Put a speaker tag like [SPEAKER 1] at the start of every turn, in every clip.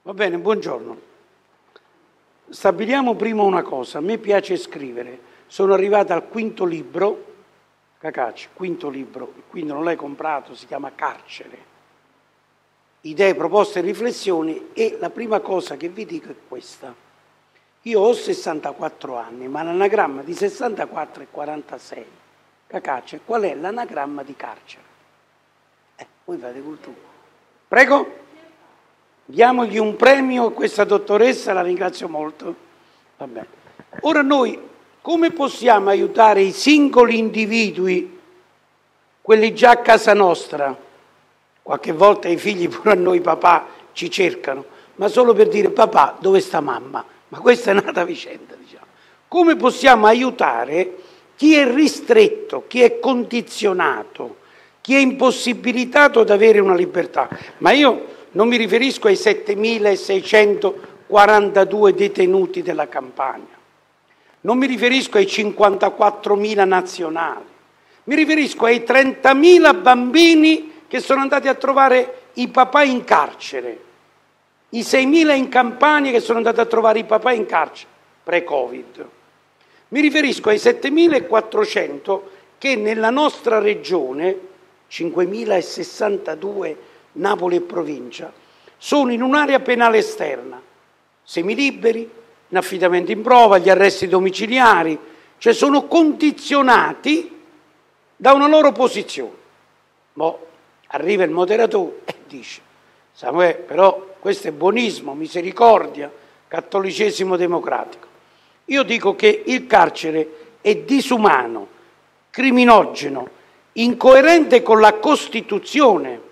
[SPEAKER 1] Va bene, buongiorno. Stabiliamo prima una cosa, a me piace scrivere, sono arrivata al quinto libro, Cacace, quinto libro, il quinto non l'hai comprato, si chiama Carcere, idee, proposte e riflessioni, e la prima cosa che vi dico è questa. Io ho 64 anni, ma l'anagramma di 64 è 46. Cacace, qual è l'anagramma di carcere? Voi fate cultura. Prego? Diamogli un premio a questa dottoressa, la ringrazio molto. Va bene. Ora noi come possiamo aiutare i singoli individui, quelli già a casa nostra? Qualche volta i figli pure a noi papà ci cercano, ma solo per dire papà, dove sta mamma? Ma questa è un'altra vicenda, diciamo. Come possiamo aiutare chi è ristretto, chi è condizionato, chi è impossibilitato ad avere una libertà? Ma io non mi riferisco ai 7.642 detenuti della Campania, non mi riferisco ai 54.000 nazionali, mi riferisco ai 30.000 bambini che sono andati a trovare i papà in carcere, i 6.000 in Campania che sono andati a trovare i papà in carcere pre-Covid. Mi riferisco ai 7.400 che nella nostra regione, 5.062 Napoli e provincia, sono in un'area penale esterna, semiliberi, in affidamento in prova, gli arresti domiciliari, cioè sono condizionati da una loro posizione. Mo arriva il moderatore e dice: Samuele, però questo è buonismo, misericordia, cattolicesimo democratico. Io dico che il carcere è disumano, criminogeno, incoerente con la Costituzione.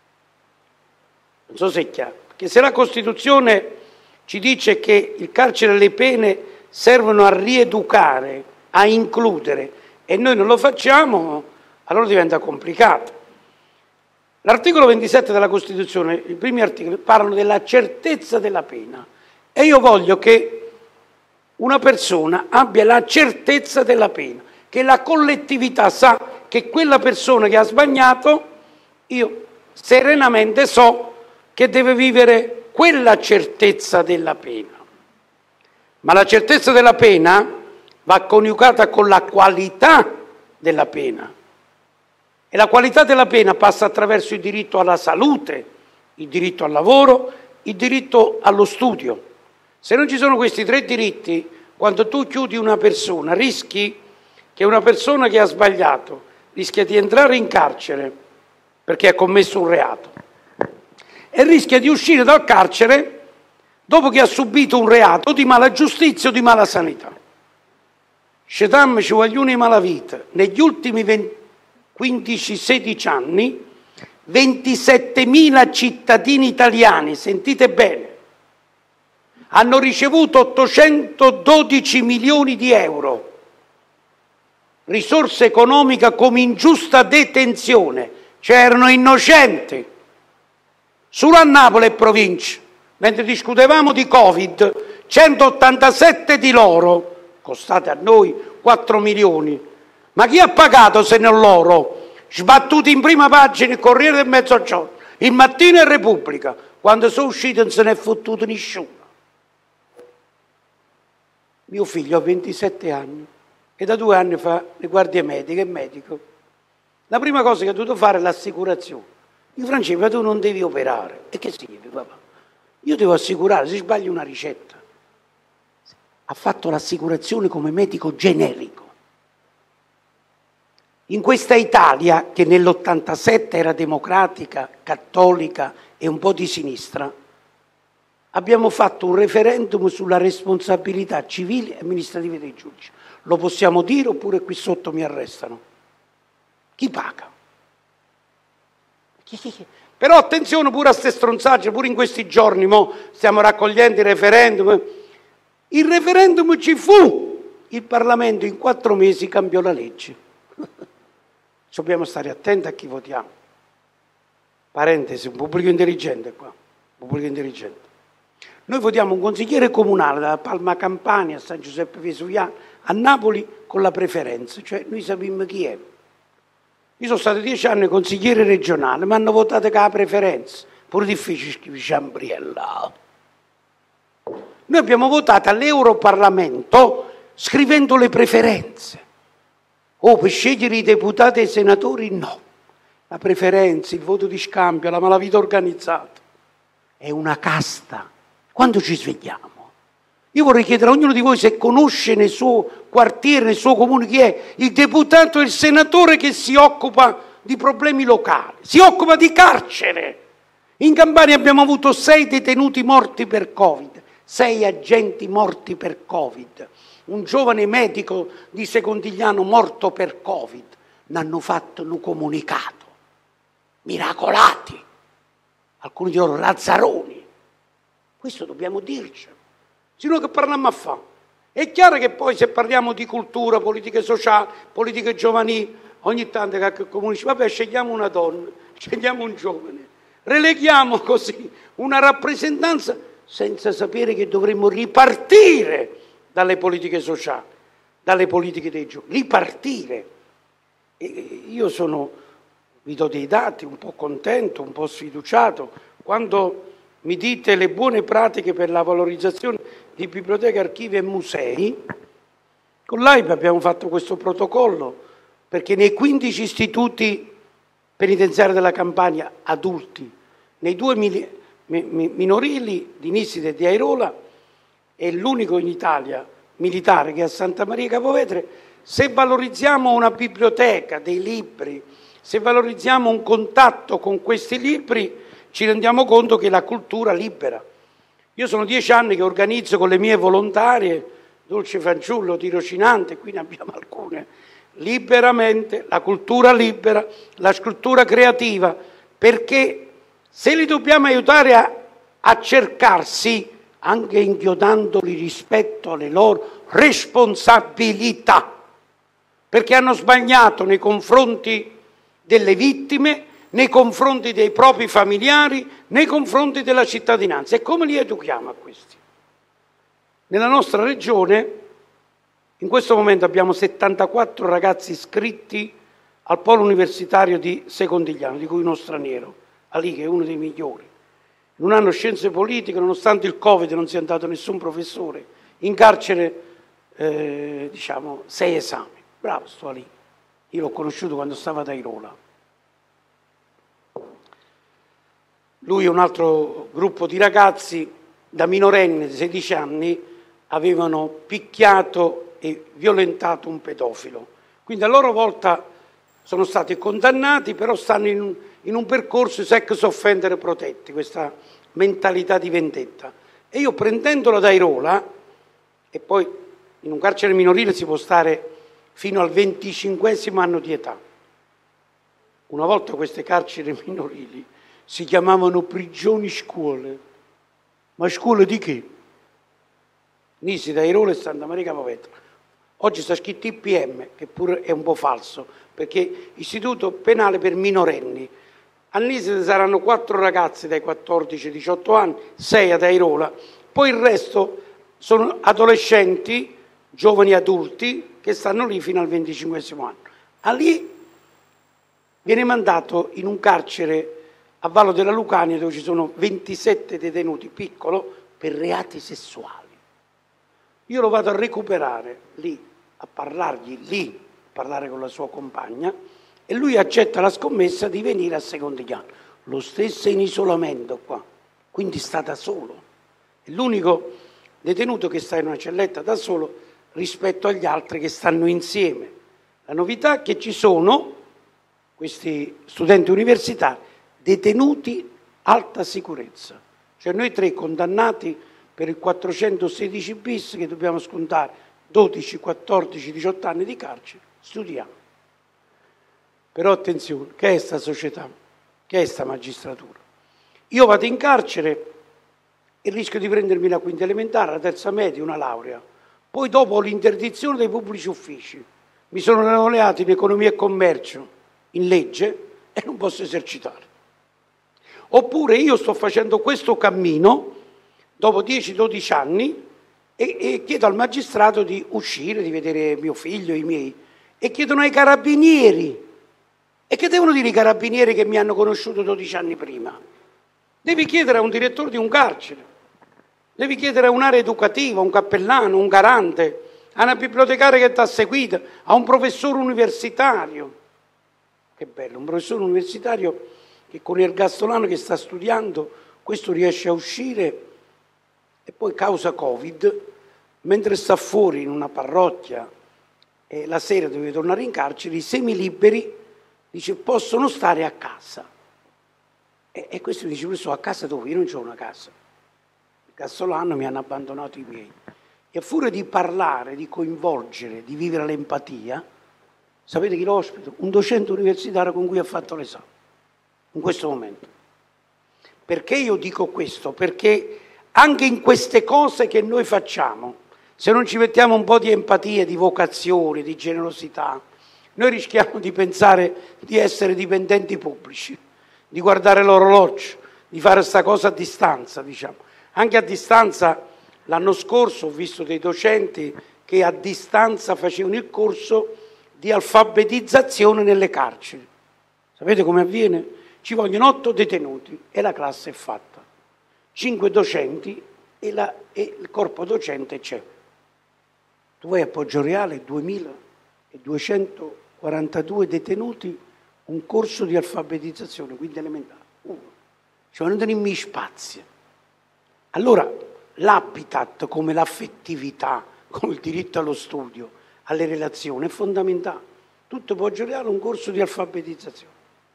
[SPEAKER 1] Non so se è chiaro, perché se la Costituzione ci dice che il carcere e le pene servono a rieducare, a includere, e noi non lo facciamo, allora diventa complicato. L'articolo 27 della Costituzione, i primi articoli, parlano della certezza della pena, e io voglio che una persona abbia la certezza della pena, che la collettività sa che quella persona che ha sbagliato, io serenamente so che deve vivere quella certezza della pena. Ma la certezza della pena va coniugata con la qualità della pena. E la qualità della pena passa attraverso il diritto alla salute, il diritto al lavoro, il diritto allo studio. Se non ci sono questi tre diritti, quando tu chiudi una persona, rischi che una persona che ha sbagliato rischia di entrare in carcere perché ha commesso un reato e rischia di uscire dal carcere dopo che ha subito un reato di mala giustizia o di mala sanità. Cetam ci vogliono i malavita. Negli ultimi 15-16 anni 27.000 cittadini italiani, sentite bene, hanno ricevuto 812 milioni di euro, risorsa economica come ingiusta detenzione, cioè erano innocenti. Solo a Napoli e provincia, mentre discutevamo di Covid, 187 di loro, costate a noi 4 milioni. Ma chi ha pagato se non loro? Sbattuti in prima pagina il Corriere del Mezzogiorno, il Mattino e Repubblica. Quando sono usciti non se ne è fottuto nessuno. Mio figlio ha 27 anni e da 2 anni fa le guardie mediche, è medico. La prima cosa che ha dovuto fare è l'assicurazione. Io, Francesco, tu non devi operare. E che significa, papà? Io devo assicurare, se sbagli una ricetta. Ha fatto l'assicurazione come medico generico. In questa Italia, che nell'87 era democratica, cattolica e un po' di sinistra, abbiamo fatto un referendum sulla responsabilità civile e amministrativa dei giudici. Lo possiamo dire oppure qui sotto mi arrestano? Chi paga? Però attenzione pure a queste stronzagge, pure in questi giorni stiamo raccogliendo i referendum. Il referendum ci fu, il Parlamento in 4 mesi cambiò la legge. Dobbiamo stare attenti a chi votiamo. Parentesi, un pubblico intelligente qua, pubblico intelligente. Noi votiamo un consigliere comunale da Palma Campania a San Giuseppe Vesuviano a Napoli con la preferenza, cioè noi sappiamo chi è. Io sono stato 10 anni consigliere regionale, mi hanno votato con la preferenza. Pure difficile scrivere Ciambriella. Noi abbiamo votato all'Europarlamento scrivendo le preferenze. Oh, per scegliere i deputati e i senatori no. La preferenza, il voto di scambio, la malavita organizzata. È una casta. Quando ci svegliamo? Io vorrei chiedere a ognuno di voi se conosce nel suo quartiere, nel suo comune, chi è il deputato e il senatore che si occupa di problemi locali, si occupa di carcere. In Campania abbiamo avuto 6 detenuti morti per Covid, 6 agenti morti per Covid, un giovane medico di Secondigliano morto per Covid. N'hanno fatto un comunicato. Miracolati, alcuni di loro lazzaroni. Questo dobbiamo dircelo, sino che parliamo a fare. È chiaro che poi se parliamo di cultura, politiche sociali, politiche giovanili, ogni tanto che comune dice, vabbè, scegliamo una donna, scegliamo un giovane, releghiamo così una rappresentanza senza sapere che dovremmo ripartire dalle politiche sociali, dalle politiche dei giovani, ripartire. E io vi do dei dati, un po' contento, un po' sfiduciato, quando mi dite le buone pratiche per la valorizzazione di biblioteche, archivi e musei. Con l'AIB abbiamo fatto questo protocollo perché nei 15 istituti penitenziari della Campania adulti, nei 2 minorili di Nisside e di Airola, è l'unico in Italia militare che è a Santa Maria Capovetere, se valorizziamo una biblioteca, dei libri, se valorizziamo un contatto con questi libri, ci rendiamo conto che la cultura libera. Io sono 10 anni che organizzo con le mie volontarie, Dolce Fanciullo, Tirocinante, qui ne abbiamo alcune, liberamente, la cultura libera, la scrittura creativa, perché se li dobbiamo aiutare a cercarsi, anche inchiodandoli rispetto alle loro responsabilità, perché hanno sbagliato nei confronti delle vittime, nei confronti dei propri familiari, nei confronti della cittadinanza. E come li educhiamo a questi? Nella nostra regione, in questo momento abbiamo 74 ragazzi iscritti al polo universitario di Secondigliano, di cui uno straniero, Ali, che è uno dei migliori. Non hanno scienze politiche, nonostante il Covid non sia andato nessun professore. In carcere, 6 esami. Bravo sto Ali. Io l'ho conosciuto quando stava ad Airola. Lui e un altro gruppo di ragazzi, da minorenne di 16 anni, avevano picchiato e violentato un pedofilo. Quindi a loro volta sono stati condannati, però stanno in un percorso sex offender protetti, questa mentalità di vendetta. E io prendendolo da Airola, e poi in un carcere minorile si può stare fino al 25° anno di età. Una volta queste carceri minorili si chiamavano prigioni scuole. Ma scuole di che? Nisside, Airola e Santa Maria Capovetere. Oggi sta scritto IPM, che pure è un po' falso, perché Istituto Penale per Minorenni. A Nisside saranno 4 ragazzi dai 14 ai 18 anni, 6 ad Airola, poi il resto sono adolescenti, giovani adulti, che stanno lì fino al 25° anno. A lì viene mandato in un carcere a Vallo della Lucania, dove ci sono 27 detenuti, piccolo, per reati sessuali. Io lo vado a recuperare lì, a parlare con la sua compagna, e lui accetta la scommessa di venire a Secondigliano. Lo stesso è in isolamento qua, quindi sta da solo. È l'unico detenuto che sta in una celletta da solo rispetto agli altri che stanno insieme. La novità è che ci sono questi studenti universitari detenuti alta sicurezza. Cioè noi 3 condannati per il 416 bis che dobbiamo scontare 12, 14, 18 anni di carcere, studiamo. Però attenzione, che è sta società? Che è sta magistratura? Io vado in carcere e rischio di prendermi la quinta elementare, la terza media, una laurea. Poi dopo ho l'interdizione dei pubblici uffici. Mi sono laureato in economia e commercio, in legge, e non posso esercitare. Oppure io sto facendo questo cammino dopo 10-12 anni e chiedo al magistrato di uscire, di vedere mio figlio, i miei, e chiedono ai carabinieri. E che devono dire i carabinieri che mi hanno conosciuto 12 anni prima? Devi chiedere a un direttore di un carcere. Devi chiedere a un'area educativa, a un cappellano, un garante, a una bibliotecaria che ti ha seguito, a un professore universitario. Che bello, un professore universitario che con l'ergastolano che sta studiando, questo riesce a uscire e poi causa Covid, mentre sta fuori in una parrocchia e la sera deve tornare in carcere, i semiliberi, dice, possono stare a casa. E questo dice, professore, a casa dove? Io non ho una casa. Il ergastolano mi hanno abbandonato i miei. E a furia di parlare, di coinvolgere, di vivere l'empatia, sapete chi lo ospita? Un docente universitario con cui ha fatto l'esame, in questo momento. Perché io dico questo? Perché anche in queste cose che noi facciamo, se non ci mettiamo un po' di empatia, di vocazione, di generosità, noi rischiamo di pensare di essere dipendenti pubblici, di guardare l'orologio, di fare questa cosa a distanza, diciamo. Anche a distanza, l'anno scorso ho visto dei docenti che a distanza facevano il corso di alfabetizzazione nelle carceri. Sapete come avviene? Ci vogliono 8 detenuti e la classe è fatta. 5 docenti e il corpo docente c'è. Tu vai a Poggioreale, 2242 detenuti, un corso di alfabetizzazione, quindi elementare. Cioè non teniamo spazi. Allora, l'habitat come l'affettività, come il diritto allo studio, alle relazioni, è fondamentale. Tutto Poggioreale un corso di alfabetizzazione.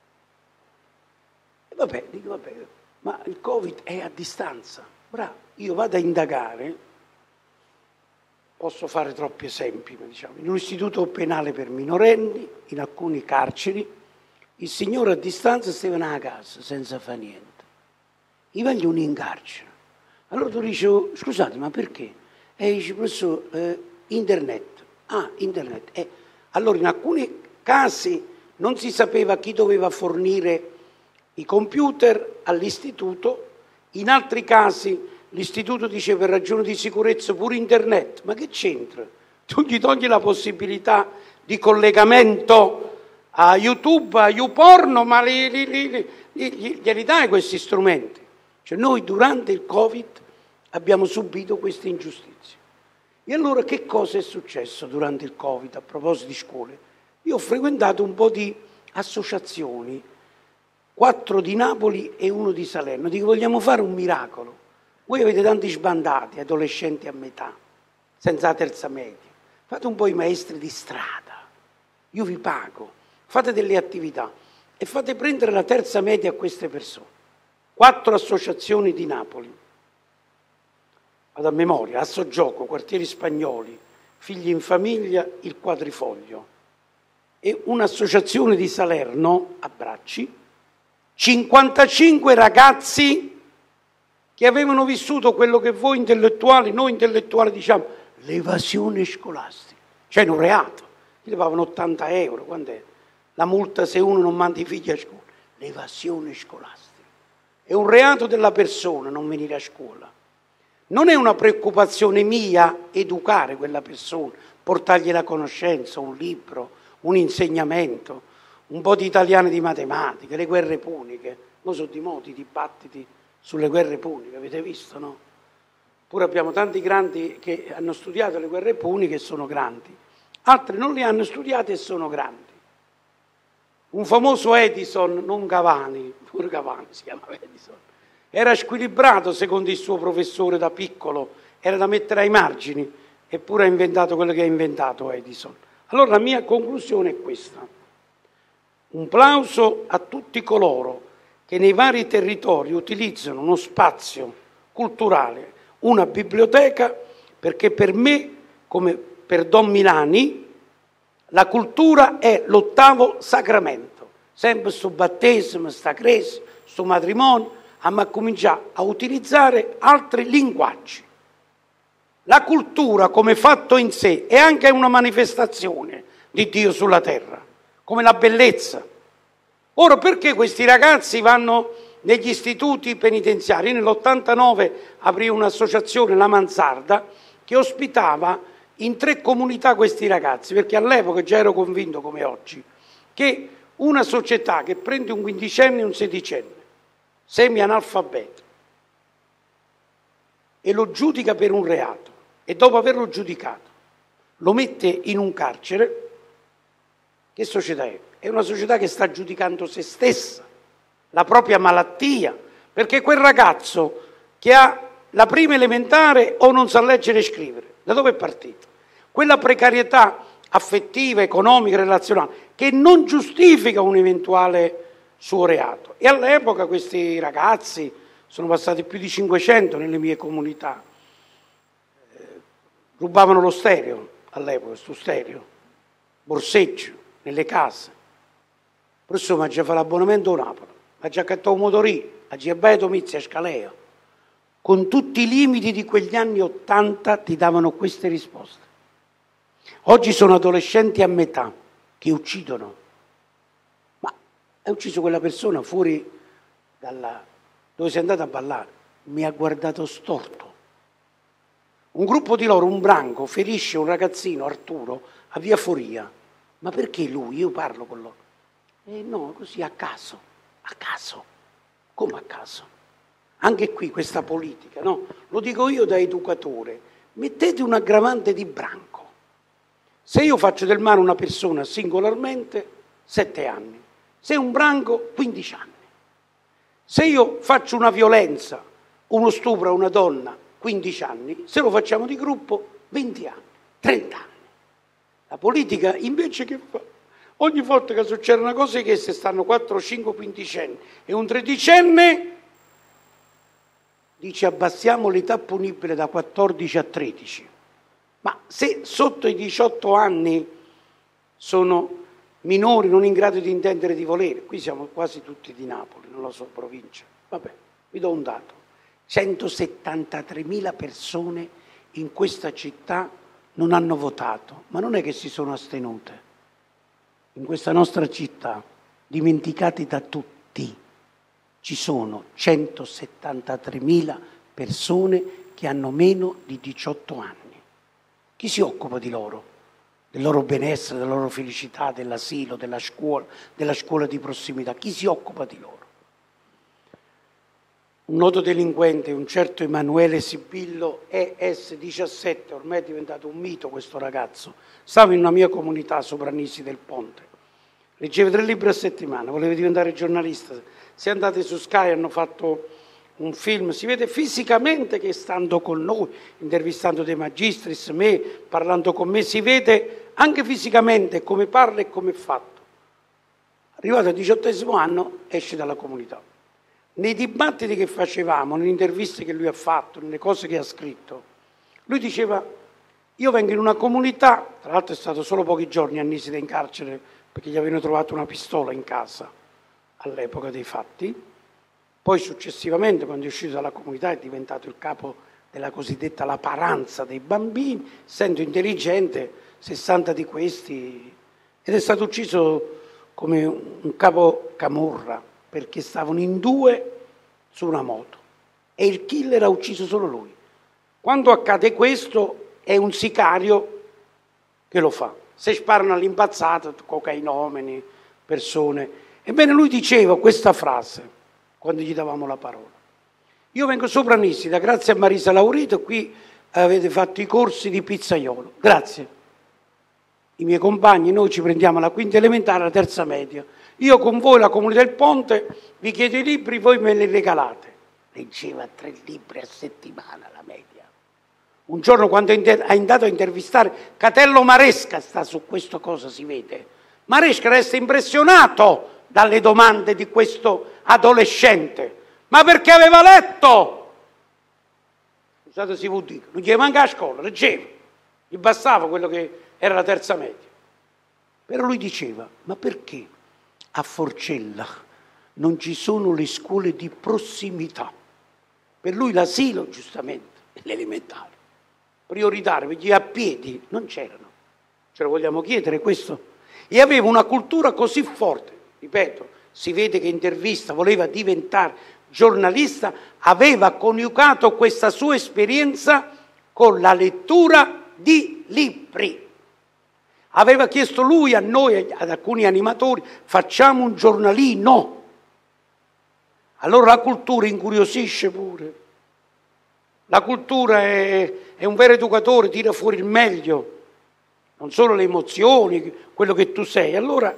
[SPEAKER 1] E vabbè, ma il Covid è a distanza. Ora io vado a indagare, posso fare troppi esempi, ma diciamo, in un istituto penale per minorenni, in alcune carceri, il signore a distanza stava a casa senza fare niente. Gli voglio uno in carcere. Allora tu dici, oh, scusate, ma perché? E dice, professore, internet. Ah, internet. Allora in alcuni casi non si sapeva chi doveva fornire i computer all'istituto, in altri casi l'istituto dice per ragioni di sicurezza pure internet. Ma che c'entra? Tu gli togli la possibilità di collegamento a YouTube, a YouPorno, ma glieli dai questi strumenti. Cioè noi durante il Covid abbiamo subito queste ingiustizie. E allora che cosa è successo durante il Covid a proposito di scuole? Io ho frequentato un po' di associazioni, 4 di Napoli e 1 di Salerno. Dico, vogliamo fare un miracolo. Voi avete tanti sbandati, adolescenti a metà, senza la terza media. Fate un po' i maestri di strada. Io vi pago. Fate delle attività e fate prendere la terza media a queste persone. 4 associazioni di Napoli. Vado a memoria, Assogioco, Quartieri Spagnoli, Figli in Famiglia, il Quadrifoglio. E un'associazione di Salerno, Abbracci, 55 ragazzi che avevano vissuto quello che voi intellettuali, noi intellettuali diciamo, l'evasione scolastica. Cioè un reato. Gli levavano 80 euro, quant'è? La multa se uno non manda i figli a scuola. L'evasione scolastica. È un reato della persona non venire a scuola. Non è una preoccupazione mia educare quella persona, portargli la conoscenza, un libro, un insegnamento, un po' di italiano e di matematica, le guerre puniche. Noi sono di modo i dibattiti sulle guerre puniche, avete visto, no? Pure abbiamo tanti grandi che hanno studiato le guerre puniche e sono grandi. Altri non le hanno studiate e sono grandi. Un famoso Edison, non Cavani, pure Cavani si chiama Edison, era squilibrato secondo il suo professore da piccolo, era da mettere ai margini, eppure ha inventato quello che ha inventato Edison. Allora la mia conclusione è questa. Un plauso a tutti coloro che nei vari territori utilizzano uno spazio culturale, una biblioteca, perché per me, come per Don Milani, la cultura è l'8° sacramento. Sempre sto battesimo, sta cresa, sto matrimonio, a cominciare a utilizzare altri linguaggi. La cultura come fatto in sé è anche una manifestazione di Dio sulla terra, come la bellezza. Ora perché questi ragazzi vanno negli istituti penitenziari? Io nell'89 aprì un'associazione, La Mansarda, che ospitava in 3 comunità questi ragazzi, perché all'epoca già ero convinto come oggi che una società che prende un 15enne e un 16enne, semi-analfabeto, e lo giudica per un reato e dopo averlo giudicato lo mette in un carcere, che società è? È una società che sta giudicando se stessa, la propria malattia, perché quel ragazzo che ha la prima elementare o non sa leggere e scrivere, da dove è partito? Quella precarietà affettiva, economica, relazionale, che non giustifica un eventuale suo reato. E all'epoca questi ragazzi, sono passati più di 500 nelle mie comunità, rubavano lo stereo all'epoca, questo stereo, borseggio, nelle case. Per questo mi ha già fatto l'abbonamento a Napoli, mi ha già accattato un motorino, a Giabeto Mizzi a Scalea. Con tutti i limiti di quegli anni '80 ti davano queste risposte. Oggi sono adolescenti a metà che uccidono. Ma hai ucciso quella persona fuori dove sei andato a ballare? Mi ha guardato storto. Un gruppo di loro, un branco, ferisce un ragazzino, Arturo, a Via Foria. Ma perché lui? Io parlo con loro. No, così a caso. A caso. Come a caso? Anche qui questa politica, no? Lo dico io da educatore. Mettete un aggravante di branco. Se io faccio del male a una persona singolarmente, 7 anni. Se è un branco, 15 anni. Se io faccio una violenza, uno stupro a una donna, 15 anni. Se lo facciamo di gruppo, 20 anni, 30 anni. La politica invece che fa? Ogni volta che succede una cosa che se stanno 4, 5, 15 anni e un 13enne dice abbassiamo l'età punibile da 14 a 13. Ma se sotto i 18 anni sono minori non in grado di intendere e di volere, qui siamo quasi tutti di Napoli, non lo so, provincia, vabbè, vi do un dato, 173.000 persone in questa città non hanno votato, ma non è che si sono astenute. In questa nostra città, dimenticati da tutti, ci sono 173.000 persone che hanno meno di 18 anni. Chi si occupa di loro? Del loro benessere, della loro felicità, dell'asilo, della scuola di prossimità? Chi si occupa di loro? Un noto delinquente, un certo Emanuele Sibillo, ES17, ormai è diventato un mito questo ragazzo, stava in una mia comunità, Sopranisi del Ponte, leggeva 3 libri a settimana, voleva diventare giornalista. Se andate su Sky hanno fatto un film, si vede fisicamente che stando con noi, intervistando De Magistris, me, parlando con me, si vede anche fisicamente come parla e come è fatto. Arrivato al 18° anno esce dalla comunità. Nei dibattiti che facevamo, nelle interviste che lui ha fatto, nelle cose che ha scritto, lui diceva: io vengo in una comunità, tra l'altro è stato solo pochi giorni a Nisida in carcere perché gli avevano trovato una pistola in casa all'epoca dei fatti, poi successivamente quando è uscito dalla comunità è diventato il capo della cosiddetta la paranza dei bambini, essendo intelligente, 60 di questi, ed è stato ucciso come un capo camorra, perché stavano in 2 su una moto e il killer ha ucciso solo lui. Quando accade questo è un sicario che lo fa. Se sparano all'impazzata, cocainomani, persone. Ebbene lui diceva questa frase quando gli davamo la parola. Io vengo sopra Nisida, grazie a Marisa Laurito, qui avete fatto i corsi di pizzaiolo. Grazie. I miei compagni, noi ci prendiamo la quinta elementare, la terza media. Io con voi, la Comunità del Ponte, vi chiedo i libri, voi me li regalate. Leggeva 3 libri a settimana la media. Un giorno quando è andato a intervistare Catello Maresca, sta su questo cosa si vede, Maresca resta impressionato dalle domande di questo adolescente. Ma perché aveva letto? Scusate se vi dico, non gli manca a scuola, leggeva. Gli bastava quello che era la terza media. Però lui diceva, ma perché a Forcella non ci sono le scuole di prossimità? Per lui l'asilo, giustamente, è l'elementare. Prioritario, perché a piedi non c'erano. Ce lo vogliamo chiedere questo? E aveva una cultura così forte, ripeto, si vede che intervista, voleva diventare giornalista, aveva coniugato questa sua esperienza con la lettura di libri. Aveva chiesto lui a noi, ad alcuni animatori, facciamo un giornalino. Allora la cultura incuriosisce pure. La cultura è un vero educatore, tira fuori il meglio, non solo le emozioni, quello che tu sei. Allora,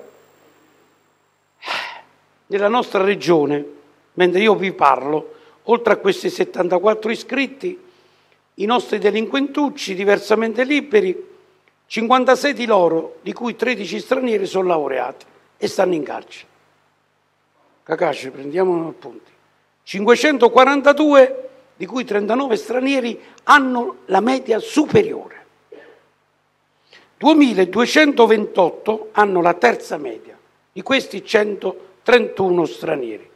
[SPEAKER 1] nella nostra regione, mentre io vi parlo, oltre a questi 74 iscritti, i nostri delinquentucci, diversamente liberi, 56 di loro, di cui 13 stranieri, sono laureati e stanno in carcere. Cacace, prendiamo appunti. 542, di cui 39 stranieri, hanno la media superiore. 2228 hanno la terza media, di questi 131 stranieri.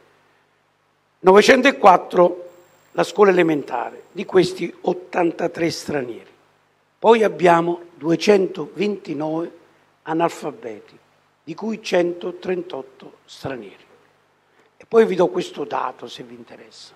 [SPEAKER 1] 904 la scuola elementare, di questi 83 stranieri. Poi abbiamo 229 analfabeti, di cui 138 stranieri. E poi vi do questo dato se vi interessa.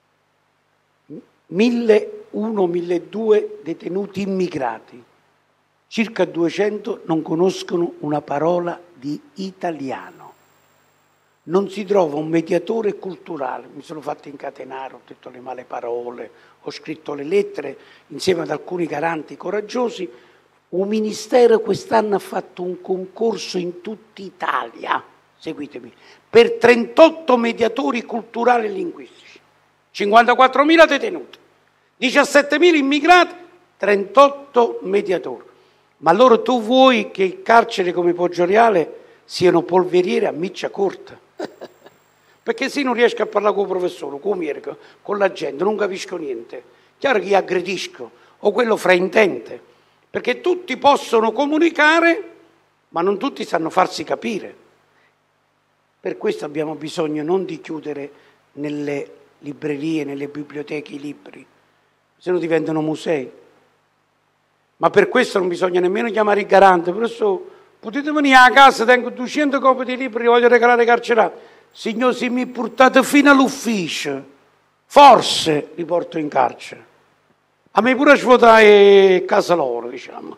[SPEAKER 1] 1.001-1.002 detenuti immigrati, circa 200 non conoscono una parola di italiano. Non si trova un mediatore culturale, mi sono fatto incatenare, ho detto le male parole, ho scritto le lettere insieme ad alcuni garanti coraggiosi. Un ministero quest'anno ha fatto un concorso in tutta Italia, seguitemi, per 38 mediatori culturali e linguistici, 54.000 detenuti, 17.000 immigrati, 38 mediatori. Ma allora tu vuoi che carceri come Poggioreale siano polveriere a miccia corta? Perché se non riesco a parlare con il professore, con Mirko, con la gente, non capisco niente. Chiaro che io aggredisco o quello fraintende, perché tutti possono comunicare, ma non tutti sanno farsi capire. Per questo abbiamo bisogno non di chiudere nelle librerie, nelle biblioteche i libri, se no diventano musei. Ma per questo non bisogna nemmeno chiamare il garante. Professore, potete venire a casa, tengo 200 copie di libri, voglio regalare ai carcerati. Signore, se mi portate fino all'ufficio, forse li porto in carcere. A me pure svuotare casa loro, diciamo.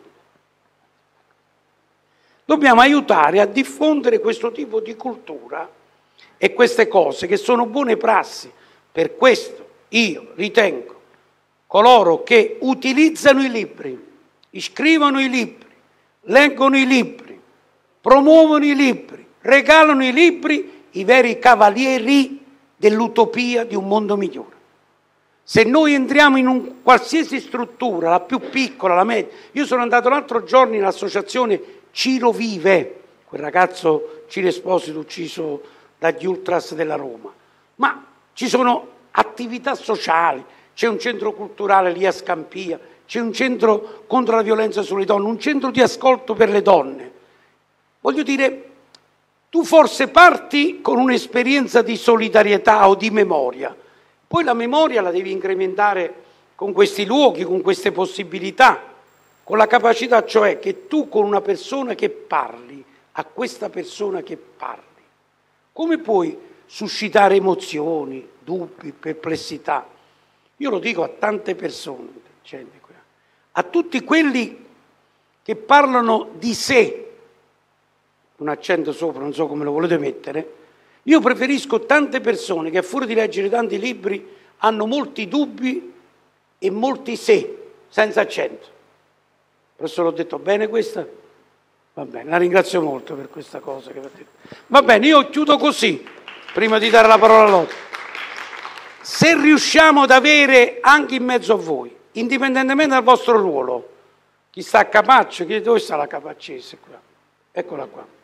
[SPEAKER 1] Dobbiamo aiutare a diffondere questo tipo di cultura e queste cose che sono buone prassi. Per questo io ritengo coloro che utilizzano i libri, scrivono i libri, leggono i libri, promuovono i libri, regalano i libri, i veri cavalieri dell'utopia di un mondo migliore. Se noi entriamo in un qualsiasi struttura, la più piccola, la media. Io sono andato l'altro giorno in associazione Ciro Vive, quel ragazzo Ciro Esposito ucciso dagli ultras della Roma. Ma ci sono attività sociali, c'è un centro culturale lì a Scampia, c'è un centro contro la violenza sulle donne, un centro di ascolto per le donne. Voglio dire, tu forse parti con un'esperienza di solidarietà o di memoria, poi la memoria la devi incrementare con questi luoghi, con queste possibilità, con la capacità cioè che tu con una persona che parli, a questa persona che parli, come puoi suscitare emozioni, dubbi, perplessità? Io lo dico a tante persone, a tutti quelli che parlano di sé, un accento sopra, non so come lo volete mettere, io preferisco tante persone che a furia di leggere tanti libri hanno molti dubbi e molti sé, senza accento. Professore, ho detto bene questa? Va bene, la ringrazio molto per questa cosa che avete detto. Va bene, io chiudo così, prima di dare la parola a loro. Se riusciamo ad avere anche in mezzo a voi, indipendentemente dal vostro ruolo, chi sta a Capaccio, dove sta la Capaccese qua? Eccola qua.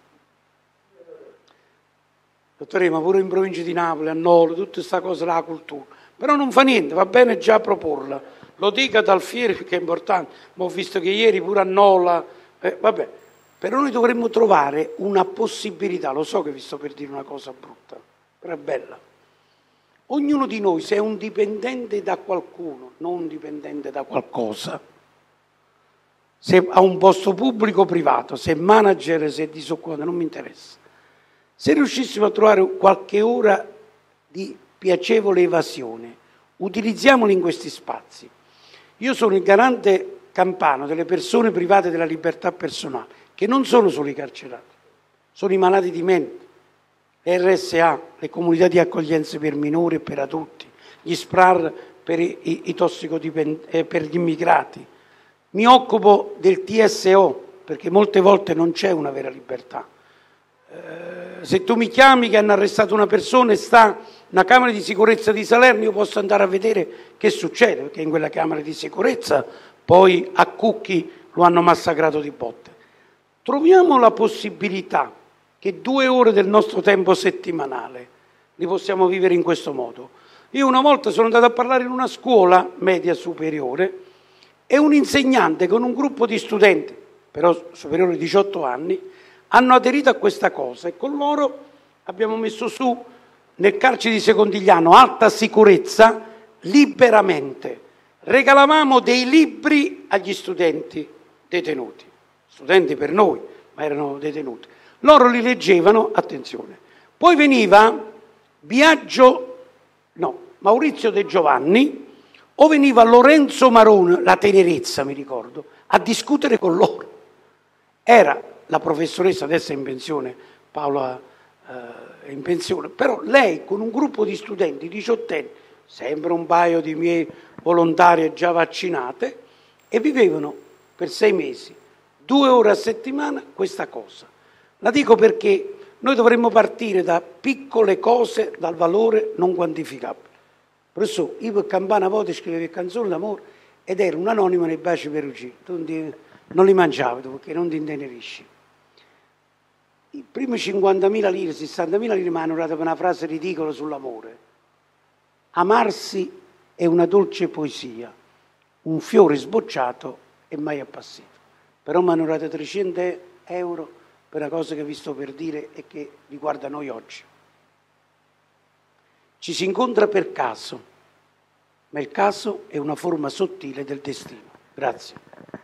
[SPEAKER 1] Dottore, ma pure in provincia di Napoli, a Nolo, tutta questa cosa, la cultura. Però non fa niente, va bene già proporla. Lo dica dal Fieri perché è importante. Ma ho visto che ieri pure a Nola, vabbè. Però noi dovremmo trovare una possibilità, lo so che vi sto per dire una cosa brutta, però è bella. Ognuno di noi, se è un dipendente da qualcuno, non un dipendente da qualcosa, se ha un posto pubblico o privato, se è manager, se è disoccupato, non mi interessa. Se riuscissimo a trovare qualche ora di piacevole evasione, utilizziamoli in questi spazi. Io sono il garante campano delle persone private della libertà personale, che non sono solo i carcerati, sono i malati di mente, le RSA, le comunità di accoglienza per minori e per adulti, gli SPRAR per per gli immigrati, mi occupo del TSO, perché molte volte non c'è una vera libertà. Se tu mi chiami che hanno arrestato una persona e sta nella Camera di Sicurezza di Salerno, io posso andare a vedere che succede, perché in quella Camera di Sicurezza poi a Cucchi lo hanno massacrato di botte. Troviamo la possibilità che 2 ore del nostro tempo settimanale li possiamo vivere in questo modo. Io una volta sono andato a parlare in una scuola media superiore e un insegnante con un gruppo di studenti, però superiori di 18 anni, hanno aderito a questa cosa e con loro abbiamo messo su nel carcere di Secondigliano alta sicurezza liberamente. Regalavamo dei libri agli studenti detenuti, studenti per noi, ma erano detenuti. Loro li leggevano, attenzione. Poi veniva Maurizio De Giovanni o veniva Lorenzo Marone, la tenerezza mi ricordo, a discutere con loro. Era la professoressa, adesso è in pensione, Paola è in pensione, però lei con un gruppo di studenti diciottenni, sempre un paio di miei volontarie già vaccinate, e vivevano per 6 mesi, 2 ore a settimana questa cosa. La dico perché noi dovremmo partire da piccole cose dal valore non quantificabile. Professore, io per campana a volte scrivevo canzoni d'amore ed ero un anonimo nei baci perugini. Non li mangiavo perché non ti intenerisci. I primi 50.000 lire, 60.000 lire mi hanno dato per una frase ridicola sull'amore. Amarsi è una dolce poesia, un fiore sbocciato e mai appassito. Però mi hanno dato 300 euro per una cosa che vi sto per dire e che riguarda noi oggi. Ci si incontra per caso, ma il caso è una forma sottile del destino. Grazie.